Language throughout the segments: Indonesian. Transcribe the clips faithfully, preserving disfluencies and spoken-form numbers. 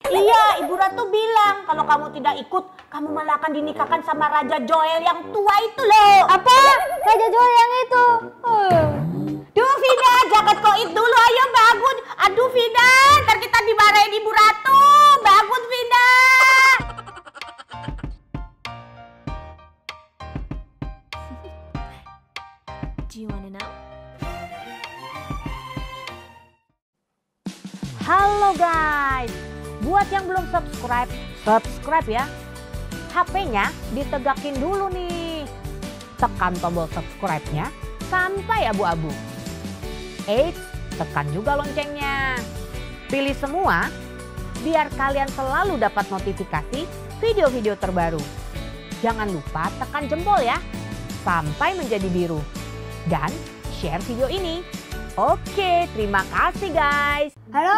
Iya, Ibu Ratu bilang kalau kamu tidak ikut, kamu malah akan dinikahkan sama Raja Joel yang tua itu loh. Apa? Raja Joel yang itu? Uh. Duh Vina, jangan koit dulu, ayo bangun. Aduh Vina, ntar kita dimarahin Ibu Ratu. Bangun Vina. Do you wanna know? Halo guys, buat yang belum subscribe, subscribe ya. H P-nya ditegakin dulu nih. Tekan tombol subscribe-nya sampai abu-abu. Eits, tekan juga loncengnya. Pilih semua, biar kalian selalu dapat notifikasi video-video terbaru. Jangan lupa tekan jempol ya, sampai menjadi biru. Dan share video ini. Oke, terima kasih guys. Halo?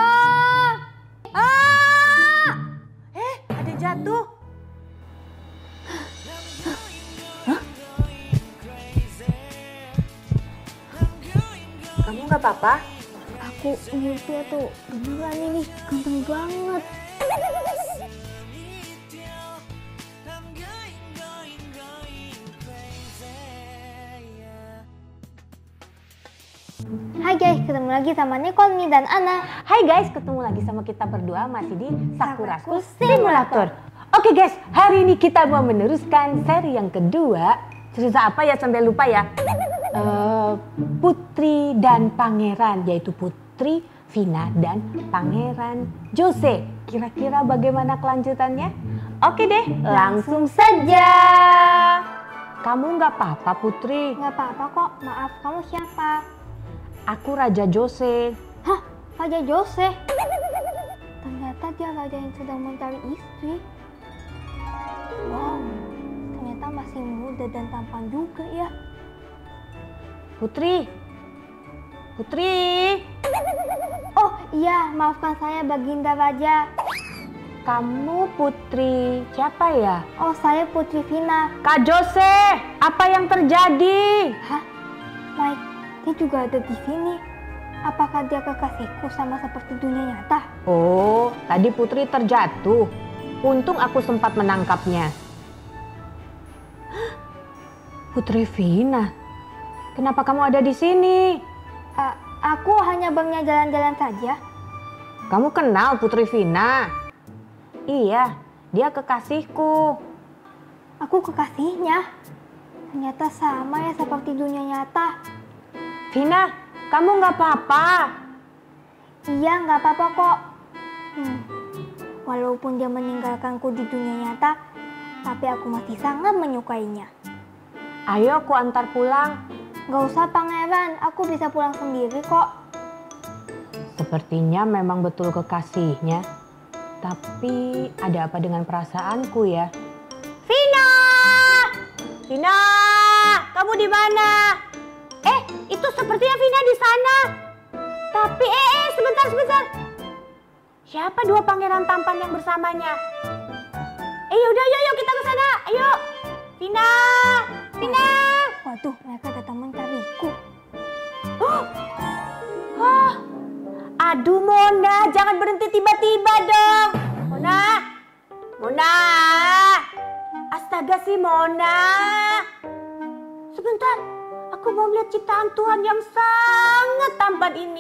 Ah! Eh, ada yang jatuh. Hah? Kamu nggak apa-apa? Aku mimpi tuh beneran ini ganteng banget. Hai guys, ketemu lagi sama Nicole, Mi, dan Ana. Hai guys, ketemu lagi sama kita berdua masih di Sakuraku Sakuraku Simulator. Oke guys, hari ini kita mau meneruskan seri yang kedua. Cerita apa ya sampai lupa ya? Uh, Putri dan Pangeran, yaitu Putri Vina dan Pangeran Jose. Kira-kira bagaimana kelanjutannya? Oke deh, langsung saja. Kamu nggak apa-apa Putri? Nggak apa-apa kok, maaf, kamu siapa? Aku Raja Jose. Hah? Raja Jose? Ternyata dia raja yang sedang mencari istri. Wow, ternyata masih muda dan tampan juga ya. Putri, Putri. Oh iya, maafkan saya Baginda Raja. Kamu Putri siapa ya? Oh, saya Putri Vina. Kak Jose, apa yang terjadi? Hah? Mike, dia juga ada di sini. Apakah dia kekasihku sama seperti dunia nyata? Oh, tadi Putri terjatuh. Untung aku sempat menangkapnya. Putri Vina, kenapa kamu ada di sini? Uh, aku hanya bangnya jalan-jalan saja. Kamu kenal Putri Vina? Iya, dia kekasihku. Aku kekasihnya. Ternyata sama ya seperti dunia nyata. Vina, kamu nggak apa-apa? Iya, nggak apa-apa kok. Hmm. Walaupun dia meninggalkanku di dunia nyata, tapi aku masih sangat menyukainya. Ayo aku antar pulang. Gak usah Pangeran, aku bisa pulang sendiri kok. Sepertinya memang betul kekasihnya. Tapi ada apa dengan perasaanku ya? Vina! Vina! Kamu di mana? Eh, itu sepertinya Vina di sana. Tapi eh, eh sebentar sebentar. Siapa dua pangeran tampan yang bersamanya? Eh yaudah yuk, yuk kita ke sana. Ayo. Vina! Vina! Waduh, mereka datang mencariku. Oh. Oh. Aduh Mona, jangan berhenti tiba-tiba dong. Mona. Mona. Astaga sih Mona. Sebentar, aku mau melihat ciptaan Tuhan yang sangat tampan ini.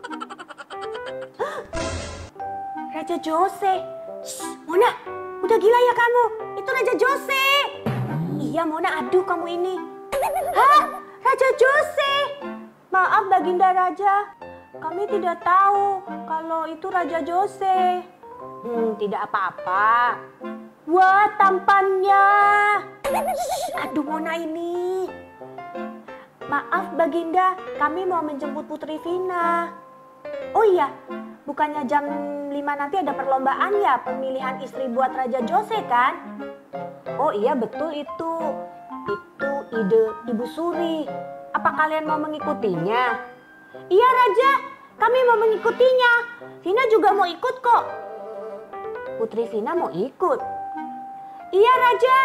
Raja Jose. Shh, Mona, udah gila ya kamu? Itu Raja Jose. Iya Mona, aduh kamu ini. Hah? Raja Jose? Maaf Baginda Raja, kami tidak tahu kalau itu Raja Jose. Hmm, tidak apa-apa. Wah, tampannya. Shh, aduh Mona ini. Maaf Baginda, kami mau menjemput Putri Vina. Oh iya, bukannya jam lima nanti ada perlombaan ya pemilihan istri buat Raja Jose kan? Oh iya betul itu. Itu ide Ibu Suri. Apa kalian mau mengikutinya? Iya Raja, kami mau mengikutinya. Vina juga mau ikut kok. Putri Vina mau ikut. Iya Raja.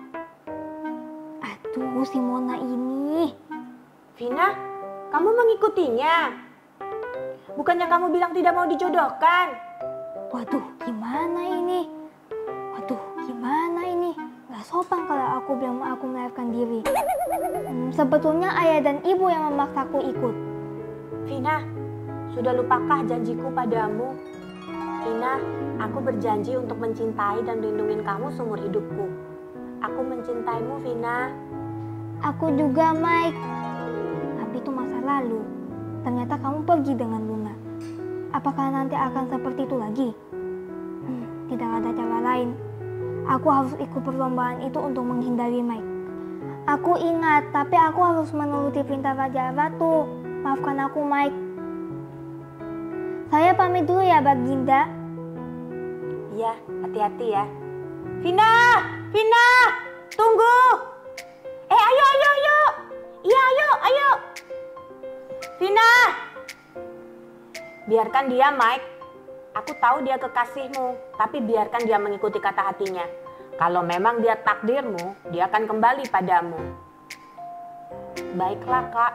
Aduh, si Mona ini. Vina, kamu mengikutinya? Bukannya kamu bilang tidak mau dijodohkan? Waduh, gimana ini? Waduh, gimana ini? Gak sopan kalau aku bilang aku melarikan diri. Hmm, sebetulnya ayah dan ibu yang memaksaku ikut. Vina, sudah lupakah janjiku padamu? Vina, aku berjanji untuk mencintai dan melindungi kamu seumur hidupku. Aku mencintaimu, Vina. Aku juga, Mike. Tapi itu masa lalu. Ternyata kamu pergi dengan Luna. Apakah nanti akan seperti itu lagi? Hmm, tidak ada cara lain. Aku harus ikut perlombaan itu untuk menghindari Mike. Aku ingat, tapi aku harus menuruti perintah Raja Ratu. Maafkan aku, Mike. Saya pamit dulu ya, Baginda. Iya, hati-hati ya. Vina, Vina, tunggu. Eh, ayo, ayo, ayo. Iya, ayo, ayo. Vina. Biarkan dia, Mike. Aku tahu dia kekasihmu, tapi biarkan dia mengikuti kata hatinya. Kalau memang dia takdirmu, dia akan kembali padamu. Baiklah, Kak.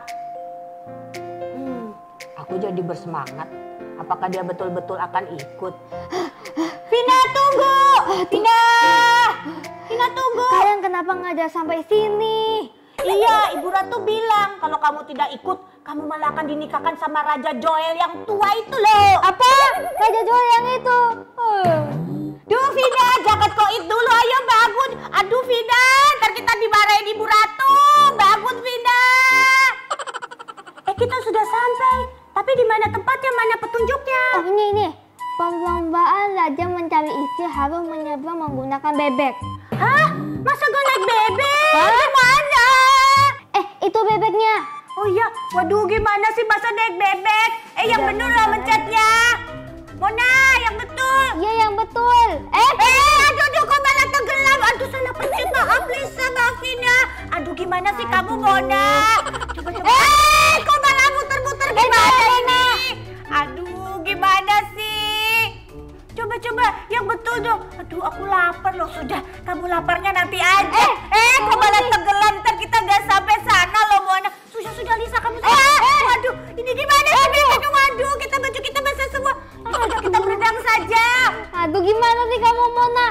Hmm, aku jadi bersemangat. Apakah dia betul-betul akan ikut? Vina, tunggu! Vina! Vina, tunggu! Kalian kenapa ngajak sampai sini? Iya, Ibu Ratu bilang kalau kamu tidak ikut, kamu malah akan dinikahkan sama Raja Joel yang tua itu loh. Apa? Raja Joel yang itu? Uh. Duh, Vina, jangan koit dulu. Ayo bangun. Aduh, Vina, ntar kita dimarahin Ibu Ratu. Bangun, Vina. Eh, kita sudah sampai. Tapi di mana tempatnya? Mana petunjuknya? Oh, ini, ini. Perlombaan Raja Mencari Istri harus menyeberang menggunakan bebek. Hah? Masa gue naik bebek? Hah? Gimana? Eh, itu bebeknya. Oh iya, waduh gimana sih masa naik bebek? Eh, yang bener lah mencetnya. Mona, yang betul. Iya, yang betul. Eh, eh, aduh, aduh, kok malah tenggelam. Aduh, salah pencet, maaf Lisa, maafin ya. Aduh, gimana sih kamu, Mona? Coba, coba. Eh, kok malah muter-muter gimana ini? Aduh, gimana sih? Coba, coba, yang betul dong. Aduh, aku lapar loh, sudah. Kamu laparnya nanti aja. Eh, eh kok malah tenggelam, ntar kita nggak sampai sana loh, Mona. Sudah, sudah, Lisa, kamu sudah. Eh, eh. Waduh, ini gimana sih? Aduh, waduh, kita baju kita basah semua. Sudah, kita berenang saja. Aduh, gimana sih kamu, Mona?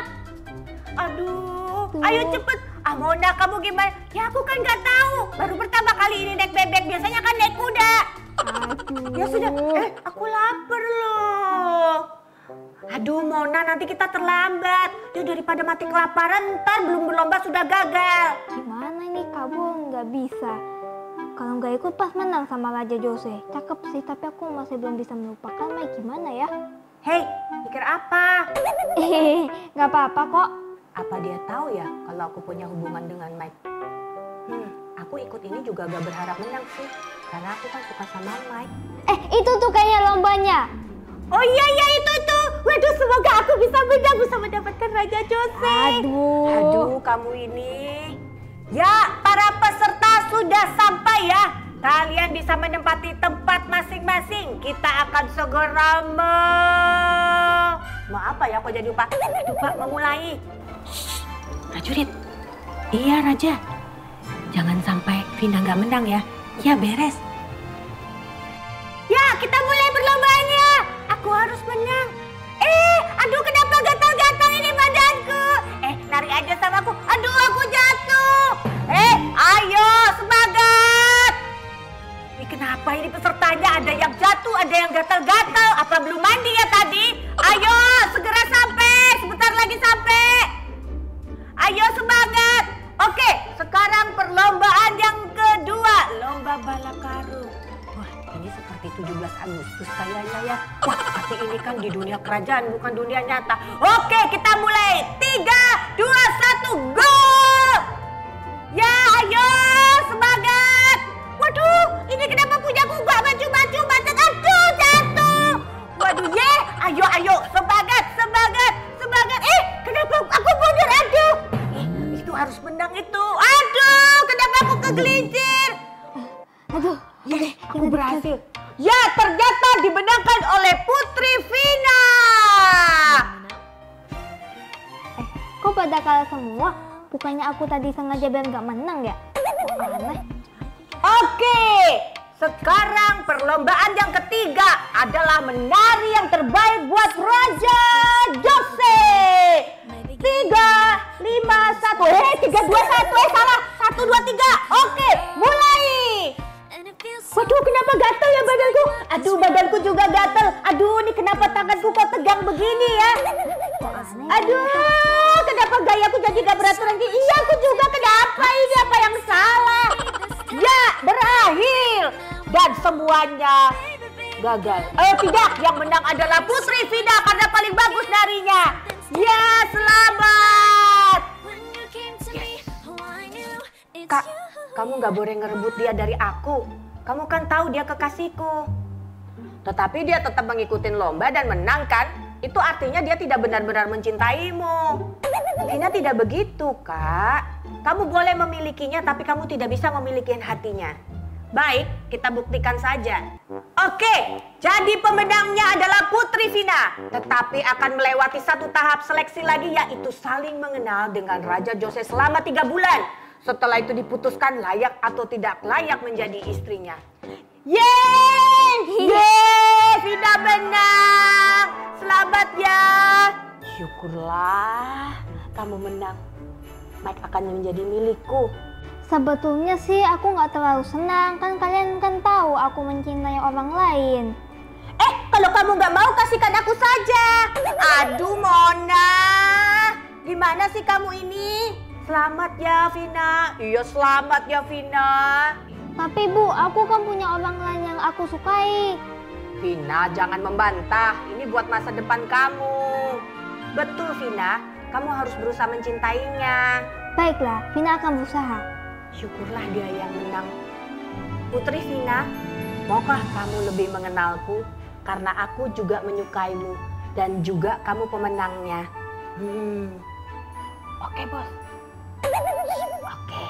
Aduh, ayo cepet. Ah, Mona, kamu gimana? Ya, aku kan nggak tahu. Baru pertama kali ini naik bebek. Biasanya kan naik kuda. Aduh. Ya sudah. Eh, aku lapar loh. Aduh, Mona, nanti kita terlambat. Ya, daripada mati kelaparan, ntar belum berlomba sudah gagal. Gimana ini, kamu nggak bisa. Kalau nggak ikut pas menang sama Raja Jose. Cakep sih, tapi aku masih belum bisa melupakan Mike. Gimana ya? Hei, pikir apa? Eh, nggak apa-apa kok. Apa dia tahu ya kalau aku punya hubungan dengan Mike? Hmm, aku ikut ini juga gak berharap menang sih. Karena aku kan suka sama Mike. Eh, itu tuh kayaknya lombanya. Oh iya, iya, itu tuh. Waduh, semoga aku bisa menang, bisa mendapatkan Raja Jose. Aduh. Aduh, kamu ini. Ya, para peserta sudah sampai ya. Kalian bisa menempati tempat masing-masing. Kita akan segera me... Mau apa ya, kok jadi lupa? Aduh, Pak, memulai. Shh, prajurit. Iya, Raja. Jangan sampai Vina nggak menang ya. Ya, beres. Ya, kita mulai perlombanya. Aku harus menang. Eh, aduh, kenapa gatal-gatal ini badanku? Eh, nari aja sama aku. Aduh, aku jatuh. Eh, ayo, semangat. Ini kenapa ini pesertanya ada yang jatuh, ada yang gatal-gatal. Apa belum mandi ya tadi? Ayo, segera sampai. Sebentar lagi sampai. Ayo, semangat. Oke, sekarang perlombaan yang kedua. Lomba balap karung. Wah, ini seperti tujuh belas Agustus kayaknya ya. Wah, tapi ini kan di dunia kerajaan, bukan dunia nyata. Oke, kita mulai. Tiga, dua, satu, go! Ya, ayo, semangat. Waduh, ini kenapa punyaku gak maju-maju, macet. Aduh, jatuh. Waduh, ye. Ayo, ayo, semangat, semangat, semangat. Eh, kenapa aku mundur? Aduh. Eh, itu harus menang itu. Aduh, kenapa aku kegelincir? Aduh. Yes, aku berhasil. Ya, ternyata dimenangkan oleh Putri Vina. Eh, kok pada kalah semua? Bukannya aku tadi sengaja biar nggak menang ya? Kok aneh? Oke, Sekarang perlombaan yang ketiga adalah menari yang terbaik buat Raja Jose. Tiga, lima, satu. Eh, tiga, dua, satu. Eh, salah. Satu, dua, tiga. Oke, mulai. Waduh, kenapa gatel ya badanku? Aduh, badanku juga gatel. Aduh, ini kenapa tanganku kok tegang begini ya? Aduh, kenapa gayaku jadi gak beraturan gini? Iya, aku juga. Kenapa ini? Apa yang salah? Ya, berakhir. Dan semuanya gagal. Eh, tidak. Yang menang adalah Putri Vina karena paling bagus narinya. Ya, selamat. Yes. Kak, kamu gak boleh ngerebut dia dari aku. Kamu kan tahu dia kekasihku. Tetapi dia tetap mengikuti lomba dan menang kan? Itu artinya dia tidak benar-benar mencintaimu. Vina tidak begitu, Kak. Kamu boleh memilikinya tapi kamu tidak bisa memiliki hatinya. Baik, kita buktikan saja. Oke, jadi pemenangnya adalah Putri Vina. Tetapi akan melewati satu tahap seleksi lagi, yaitu saling mengenal dengan Raja Jose selama tiga bulan. Setelah itu diputuskan layak atau tidak layak menjadi istrinya. Yeay! Yeay! Vina menang! Selamat ya! Syukurlah kamu menang. Mike akan menjadi milikku. Sebetulnya sih aku nggak terlalu senang, kan kalian kan tahu aku mencintai orang lain. Eh, kalau kamu nggak mau kasihkan aku saja. Aduh Mona, gimana sih kamu ini? Selamat ya Vina. Iya selamat ya Vina. Tapi Bu, aku kan punya orang lain yang aku sukai. Vina, jangan membantah. Ini buat masa depan kamu. Betul Vina, kamu harus berusaha mencintainya. Baiklah, Vina akan berusaha. Syukurlah dia yang menang. Putri Vina, maukah kamu lebih mengenalku? Karena aku juga menyukaimu. Dan juga kamu pemenangnya. Hmm. Oke bos. Oke.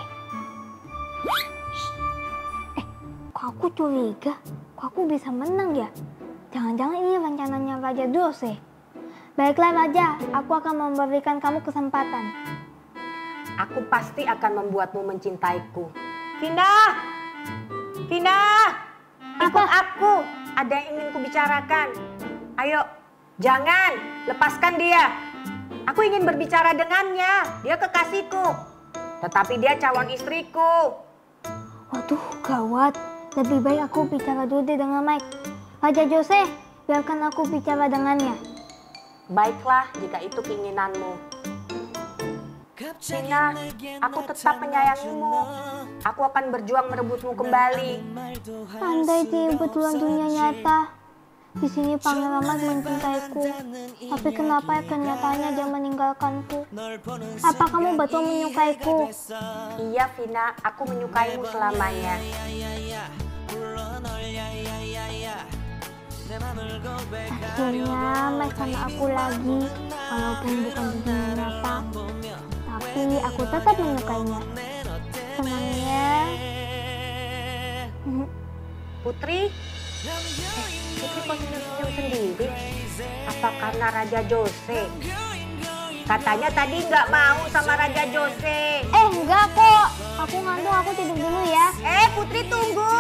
Eh, kok aku curiga? Kok aku bisa menang ya? Jangan-jangan ini rencananya Raja Jose. Baiklah Raja, aku akan memberikan kamu kesempatan. Aku pasti akan membuatmu mencintaiku. Vina! Vina! Ikut aku. Ada yang ingin kubicarakan. Ayo, jangan. Lepaskan dia. Aku ingin berbicara dengannya. Dia kekasihku. Tetapi dia calon istriku. Waduh, gawat. Lebih baik aku bicara dulu dengan Mike. Raja Jose, biarkan aku bicara dengannya. Baiklah, jika itu keinginanmu. Vina, aku tetap menyayangimu. Aku akan berjuang merebutmu kembali. Andai di betulan dunia nyata. Di sini Pangeran Mike mencintaiku. Tapi kenapa kenyataannya dia meninggalkanku? Apa kamu betul menyukaiku? Iya Vina, aku menyukaimu selamanya. Akhirnya Mike sama aku lagi. Walaupun bukan di dunia nyata. Tapi aku tetap menyukainya. Senangnya. Putri? Eh, Putri kok senyum-senyum sendiri? Apa karena Raja Jose? Katanya tadi nggak mau sama Raja Jose. Eh enggak kok. Aku ngantuk, aku tidur dulu ya. Eh Putri tunggu.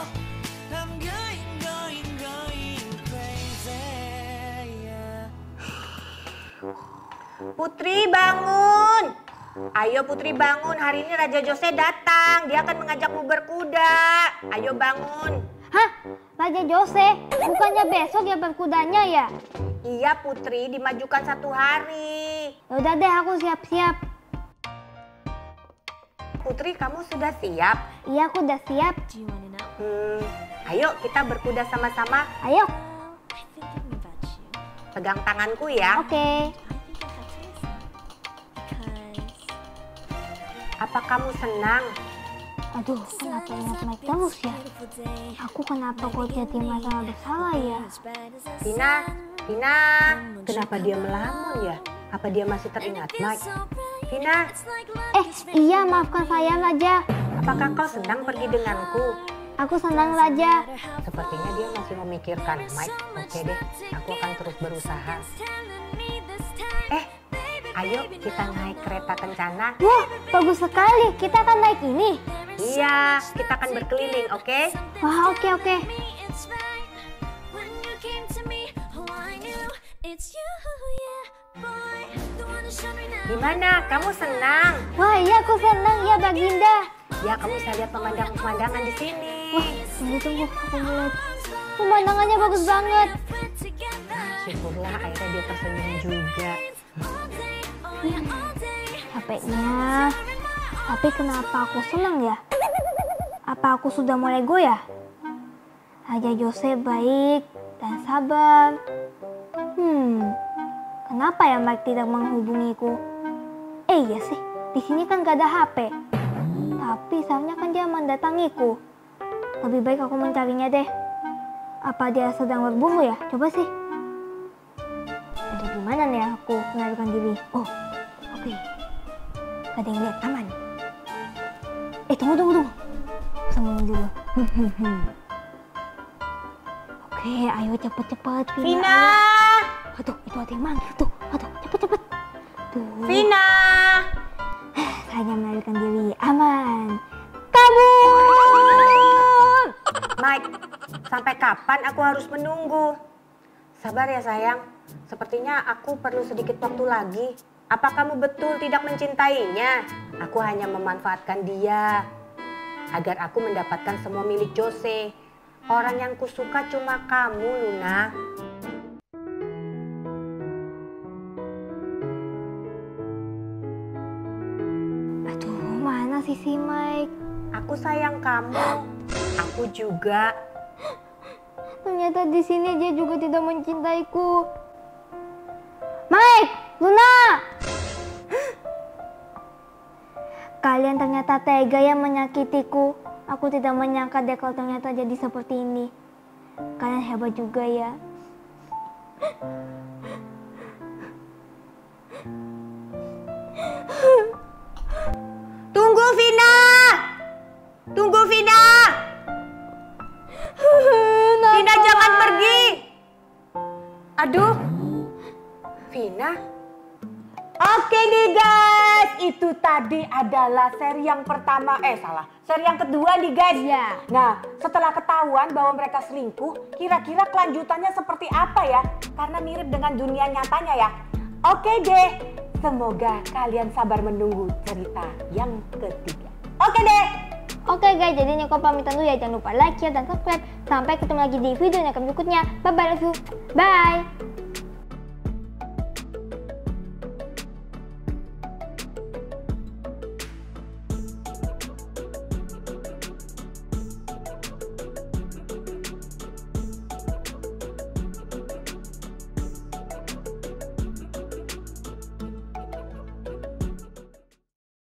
Putri bangun. Ayo Putri bangun, hari ini Raja Jose datang. Dia akan mengajakmu berkuda. Ayo bangun. Hah? Raja Jose? Bukannya besok ya berkudanya ya? Iya Putri, dimajukan satu hari. Yaudah deh, aku siap-siap. Putri, kamu sudah siap? Iya, aku udah siap. Hmm, ayo kita berkuda sama-sama. Ayo. Pegang tanganku ya. Oke. Okay. Apa kamu senang? Aduh, kenapa ingat Mike terus ya? Aku kenapa kok jadi masalah bersalah ya? Vina, Vina, kenapa dia melamun ya? Apa dia masih teringat Mike? Vina. Eh, iya maafkan saya Raja. Apakah kau senang pergi denganku? Aku senang Raja. Sepertinya dia masih memikirkan Mike. Oke deh, aku akan terus berusaha. Eh, ayo kita naik kereta kencana. Wah, bagus sekali. Kita akan naik ini. Iya, kita akan berkeliling, oke? Wah, oke oke. Gimana? Kamu senang? Wah iya aku senang ya Baginda. Ya, kamu bisa lihat pemandangan-pemandangan di sini. Wah, tunggu tunggu aku melihat. Pemandangannya bagus banget. Syukurlah akhirnya dia tersenyum juga. Hmm, capeknya. Tapi kenapa aku senang ya? Apa aku sudah mulai goyah? Raja Jose baik dan sabar. Hmm, kenapa ya Mike tidak menghubungiku? Eh iya sih, di sini kan gak ada H P. Tapi seharusnya kan dia mendatangiku. Lebih baik aku mencarinya deh. Apa dia sedang berburu ya? Coba sih. Aduh gimana nih aku melarikan diri? Oh, oke. Okay. Gak ada yang lihat, aman. Eh tunggu tunggu tunggu. Aku sama dulu. Oke, ayo cepet-cepet Vina. Vina! Aduh, itu ada yang manggil tuh. Aduh, cepet-cepet. Tuh. Vina! Hanya melarikan diri, aman. Kabur! Mike, sampai kapan aku harus menunggu? Sabar ya sayang, sepertinya aku perlu sedikit waktu lagi. Apa kamu betul tidak mencintainya? Aku hanya memanfaatkan dia agar aku mendapatkan semua milik Jose. Orang yang kusuka cuma kamu, Luna. Aduh, mana sih si Mike? Aku sayang kamu. Aku juga. Ternyata di sini dia juga tidak mencintaiku. Mike, Luna! Kalian ternyata tega yang menyakitiku. Aku tidak menyangka deh kalau ternyata jadi seperti ini. Kalian hebat juga ya. Tunggu Vina! Tunggu Vina! Vina jangan pergi! Aduh, Vina. Oke nih guys, itu tadi adalah seri yang pertama, eh salah, seri yang kedua nih guys. Iya. Nah, setelah ketahuan bahwa mereka selingkuh, kira-kira kelanjutannya seperti apa ya? Karena mirip dengan dunia nyatanya ya. Oke deh, semoga kalian sabar menunggu cerita yang ketiga. Oke deh. Oke guys, jadi Niko pamitan dulu ya. Jangan lupa like, share, dan subscribe. Sampai ketemu lagi di video yang berikutnya. Bye-bye, love you. Bye.